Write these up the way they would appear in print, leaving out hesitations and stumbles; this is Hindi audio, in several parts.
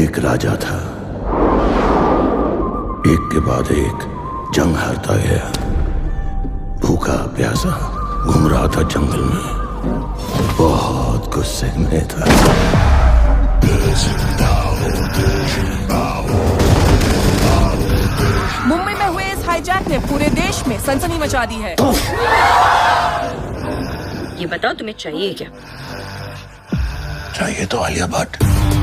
एक राजा था, एक के बाद एक जंग हारता गया। भूखा प्यासा घूम रहा था जंगल में, बहुत गुस्से में था। मुंबई में हुए इस हाईजैक ने पूरे देश में सनसनी मचा दी है। ये बताओ तुम्हें चाहिए क्या? चाहिए तो आलिया भट्ट।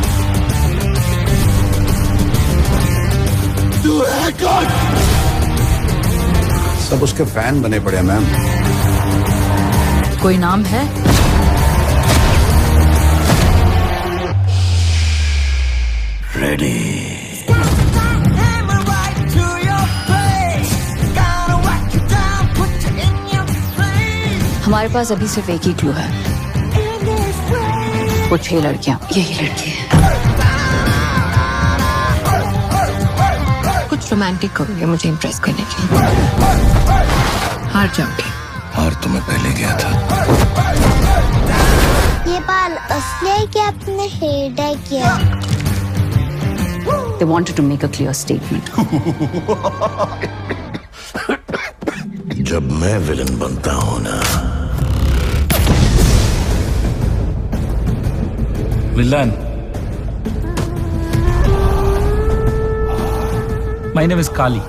सब उसके फैन बने पड़े मैम। कोई नाम है? रेडी। हमारे पास अभी सिर्फ एक ही क्लू है। वो 6 लड़कियां, यही लड़की है। कुछ रोमांटिक करोगे मुझे इम्प्रेस करने के लिए। हार जाओगे। हार तो मैं पहले गया था। ये बाल असली है कि आपने हेयर डाई किया? They wanted to make a clear statement. जब मैं विलन बनता हूं ना। Villain. My name is Kali.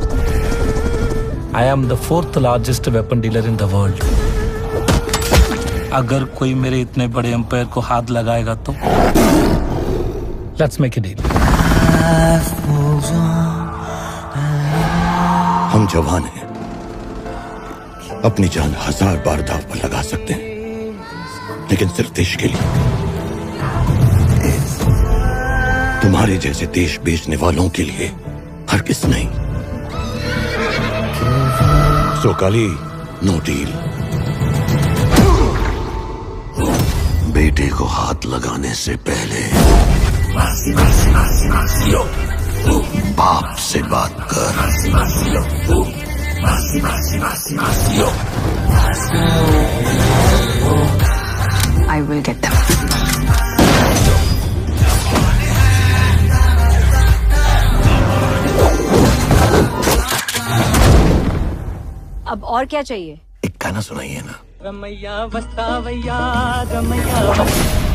I am the 4th largest weapon dealer in the world. अगर कोई मेरे इतने बड़े एम्पायर को हाथ लगाएगा तो Let's make a deal. हम जवान हैं, अपनी जान 1000 बार दांव पर लगा सकते हैं, लेकिन सिर्फ देश के लिए। तुम्हारे जैसे देश बेचने वालों के लिए हरगिज़ नहीं। So Kali, no deal. बेटे को हाथ लगाने से पहले बाप से बात कर। I will get them. अब और क्या चाहिए? एक गाना सुनाइए ना। रमैया वस्तावैया रमैया